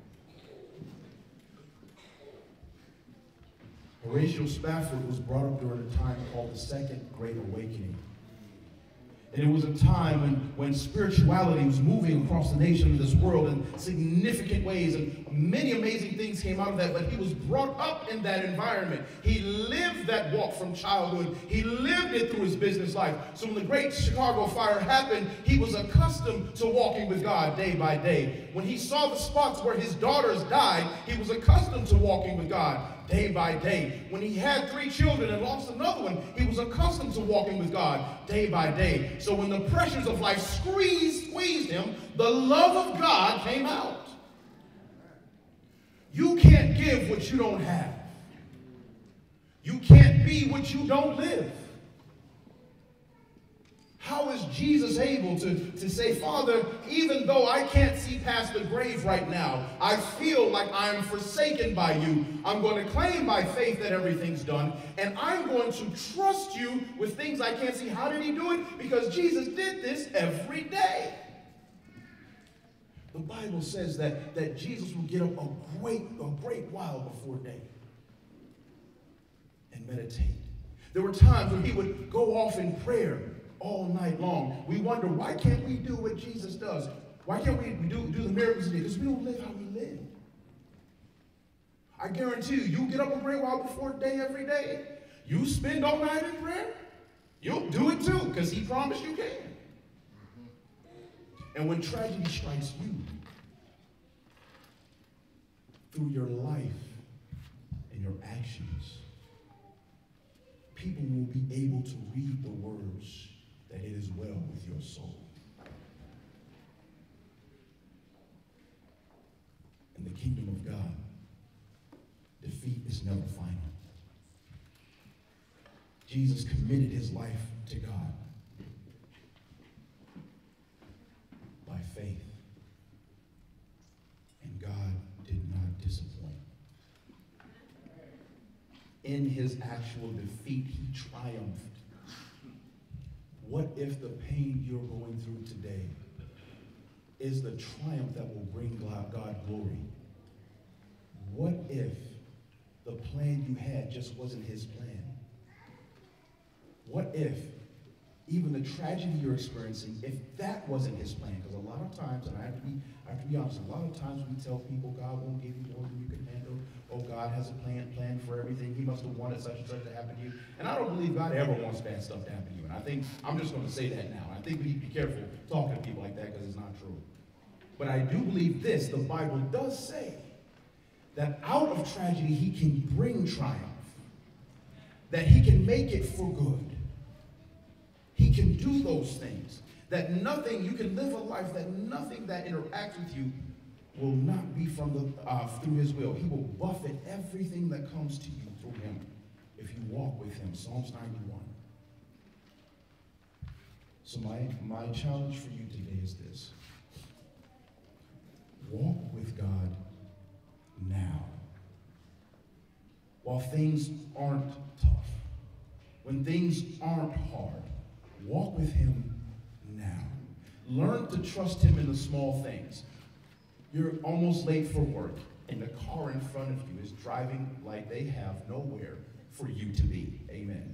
Horatio Spafford was brought up during a time called the Second Great Awakening. And it was a time when spirituality was moving across the nation of this world in significant ways, and many amazing things came out of that, but he was brought up in that environment. He lived that walk from childhood. He lived it through his business life. So when the Great Chicago Fire happened, he was accustomed to walking with God day by day. When he saw the spots where his daughters died, he was accustomed to walking with God day by day. When he had 3 children and lost another one, he was accustomed to walking with God day by day. So when the pressures of life squeezed him, the love of God came out. You can't give what you don't have. You can't be what you don't live. How is Jesus able to say, Father, even though I can't see past the grave right now, I feel like I'm forsaken by you. I'm going to claim by faith that everything's done, and I'm going to trust you with things I can't see. How did he do it? Because Jesus did this every day. The Bible says that Jesus would get up a great while before day and meditate. There were times when he would go off in prayer all night long. We wonder, why can't we do what Jesus does? Why can't we do the miracles he did? Because we don't live how we live. I guarantee you get up a great while before day every day. You spend all night in prayer, you'll do it too, because he promised you can. And when tragedy strikes you, through your life, and your actions, people will be able to read the words that it is well with your soul. In the kingdom of God, defeat is never final. Jesus committed his life to God by faith, and God did not disappoint. In his actual defeat, he triumphed. What if the pain you're going through today is the triumph that will bring God glory? What if the plan you had just wasn't his plan? What if even the tragedy you're experiencing, if that wasn't his plan? Because a lot of times, and I have to be honest, a lot of times we tell people God won't give you more than you can handle. Oh, God has a plan for everything. He must have wanted such and such to happen to you. And I don't believe God ever wants bad stuff to happen to you. And I think I'm just going to say that now. I think we need to be careful talking to people like that because it's not true. But I do believe this. The Bible does say that out of tragedy he can bring triumph, that he can make it for good. He can do those things, that nothing, you can live a life that nothing that interacts with you will not be from through his will. He will buffet everything that comes to you through him if you walk with him. Psalms 91. So my challenge for you today is this. Walk with God now. While things aren't tough, when things aren't hard, walk with him now. Learn to trust him in the small things. You're almost late for work, and the car in front of you is driving like they have nowhere for you to be. Amen.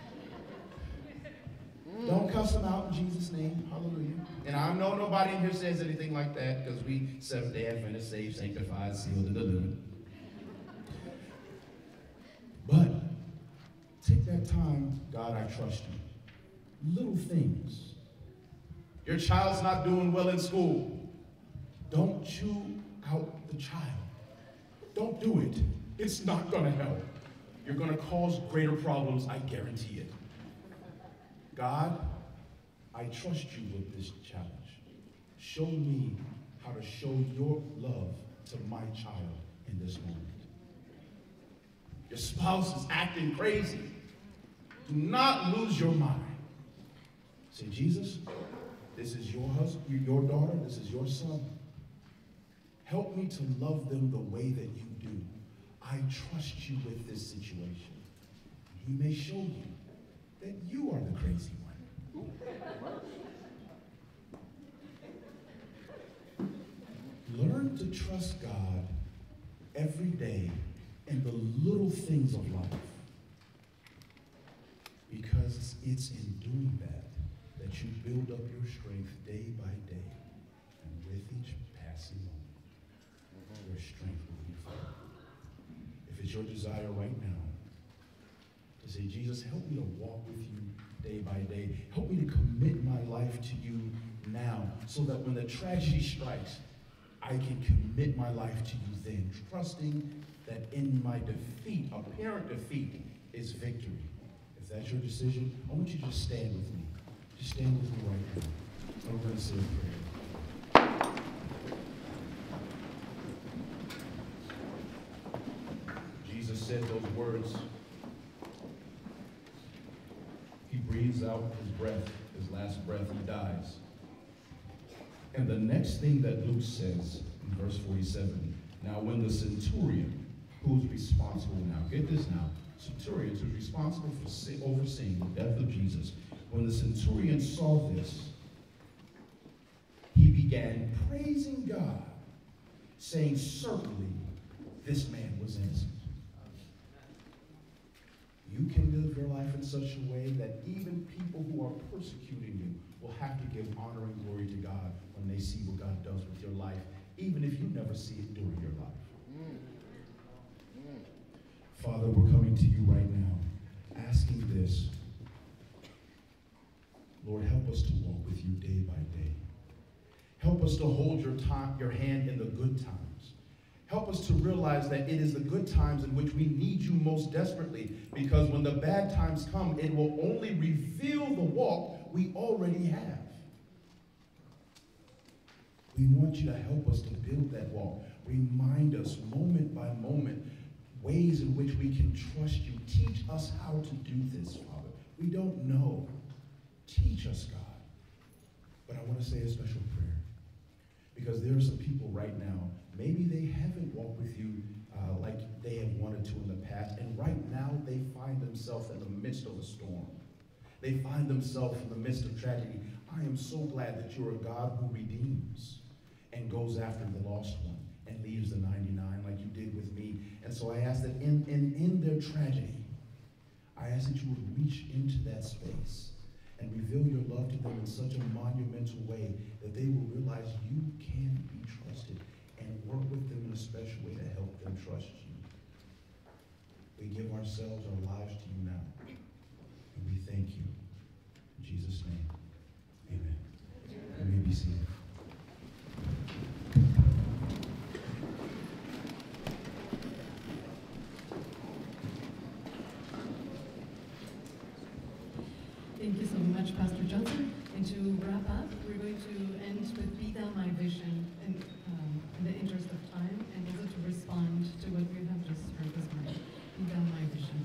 Don't cuss them out in Jesus' name. Hallelujah. And I know nobody in here says anything like that because we Seventh-day Adventists, saved, sanctified, sealed, and delivered. But take that time, God, I trust you. Little things. Your child's not doing well in school. Don't chew out the child. Don't do it. It's not going to help. You're going to cause greater problems, I guarantee it. God, I trust you with this challenge. Show me how to show your love to my child in this moment. Your spouse is acting crazy. Do not lose your mind. Say, Jesus, this is your husband, your daughter, this is your son. Help me to love them the way that you do. I trust you with this situation. He may show you that you are the crazy one. Learn to trust God every day in the little things of life. Because it's in doing that that you build up your strength day by day. And with each passing moment, your strength will be full. If it's your desire right now to say, Jesus, help me to walk with you day by day. Help me to commit my life to you now so that when the tragedy strikes, I can commit my life to you then, trusting that in my defeat, apparent defeat, is victory. If that's your decision, I want you to just stand with me. Just stand with me right now. And we're going to say a prayer. Jesus said those words. He breathes out his breath, his last breath, and dies. And the next thing that Luke says in verse 47, now when the centurion, who's responsible now, get this now, centurion who's responsible for overseeing the death of Jesus, when the centurion saw this, he began praising God, saying, certainly this man was innocent. You can live your life in such a way that even people who are persecuting you will have to give honor and glory to God when they see what God does with your life, even if you never see it during your life. Father, we're coming to you right now, asking this. Lord, help us to walk with you day by day. Help us to hold your hand in the good times. Help us to realize that it is the good times in which we need you most desperately, because when the bad times come, it will only reveal the walk we already have. We want you to help us to build that walk. Remind us moment by moment ways in which we can trust you. Teach us how to do this, Father. We don't know. Teach us, God. But I want to say a special prayer, because there are some people right now, maybe they haven't walked with you like they have wanted to in the past, and right now they find themselves in the midst of a storm. They find themselves in the midst of tragedy. I am so glad that you're a God who redeems and goes after the lost one and leaves the 99 like you did with me. And so I ask that in their tragedy, I ask that you would reach into that space and reveal your love to them in such a monumental way that they will realize you can be trusted, and work with them in a special way to help them trust you. We give ourselves, our lives to you now, and we thank you. In Jesus' name, amen. You may be seated. Thank you so much, Pastor Johnson. And to wrap up, we're going to end with Be Thou My Vision in the interest of time, and also to respond to what we have just heard this morning. Be Thou My Vision.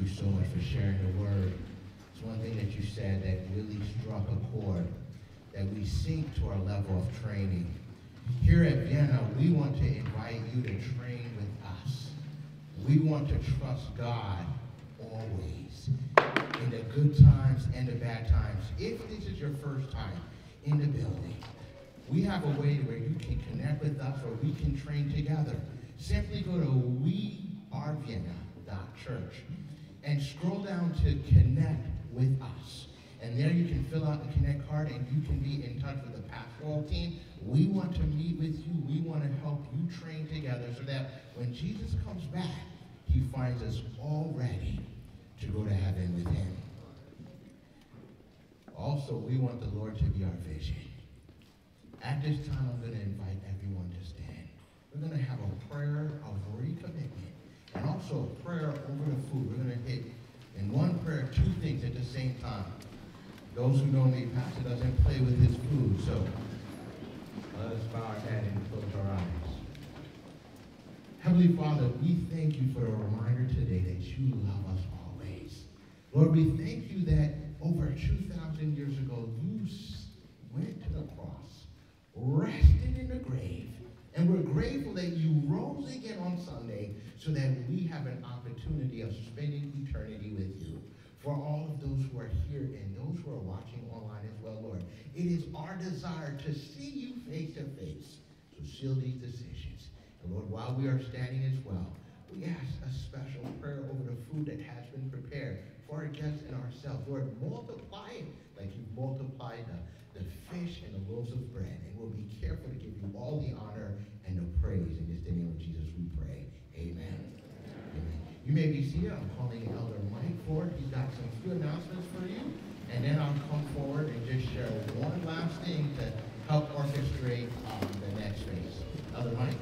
you so much for sharing the word. It's one thing that you said that really struck a chord, that we sink to our level of training. Here at Vienna, we want to invite you to train with us. We want to trust God always, in the good times and the bad times. If this is your first time in the building, we have a way where you can connect with us or we can train together. Simply go to wearevienna.church and scroll down to connect with us. And there you can fill out the Connect card and you can be in touch with the pastoral team. We want to meet with you. We want to help you train together so that when Jesus comes back, he finds us all ready to go to heaven with him. Also, we want the Lord to be our vision. At this time, I'm going to invite everyone to stand. We're going to have a prayer of recommitment and also a prayer over the food. We're going to hit in one prayer 2 things at the same time. Those who know me, Pastor doesn't play with his food, so let us bow our head and close our eyes. Heavenly Father, we thank you for the reminder today that you love us always. Lord, we thank you that over 2,000 years ago, you went to the cross, rested in the grave, and we're grateful that you rose again on Sunday so that we have an opportunity of spending eternity with you. For all of those who are here and those who are watching online as well, Lord, it is our desire to see you face to face. So seal these decisions. And Lord, while we are standing as well, we ask a special prayer over the food that has been prepared for our guests and ourselves. Lord, multiply it like you've multiplied the fish and the loaves of bread. And we'll be careful to give you all the honor and the praise. In this name of Jesus we pray. Amen. Amen. You may be seated. I'm calling Elder Mike forward. He's got some few announcements for you. And then I'll come forward and just share one last thing to help orchestrate the next phase. Elder Mike?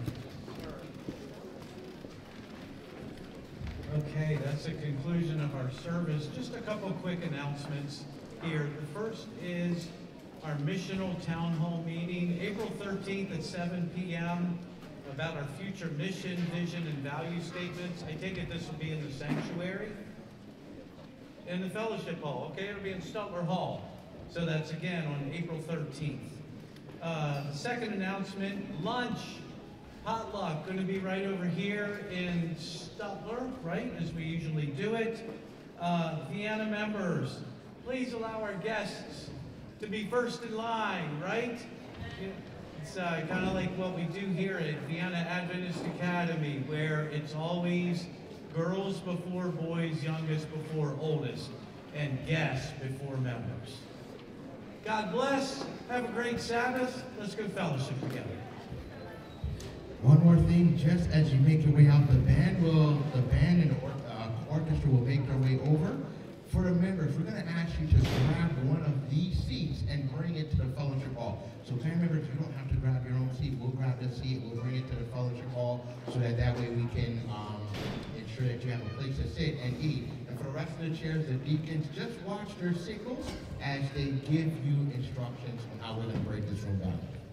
Okay, that's the conclusion of our service. Just a couple quick announcements here. The first is our missional town hall meeting, April 13th at 7 p.m. about our future mission, vision, and value statements. I take it this will be in the sanctuary? In the fellowship hall, okay? It'll be in Stutler Hall. So that's again on April 13th. The second announcement, lunch, potluck, going to be right over here in Stutler, right, as we usually do it. Vienna members, please allow our guests to be first in line, right? It's kind of like what we do here at Vienna Adventist Academy, where it's always girls before boys, youngest before oldest, and guests before members. God bless. Have a great Sabbath. Let's go fellowship together. One more thing, just as you make your way out, the band and the orchestra will make their way over. For the members, we're going to ask you to grab one of these seats and bring it to the fellowship hall. So band members, you don't have to grab your own seat. We'll grab the seat, we'll bring it to the fellowship hall so that way we can ensure that you have a place to sit and eat. And for the rest of the chairs, the deacons, just watch their signals as they give you instructions on how we're going to break this room down.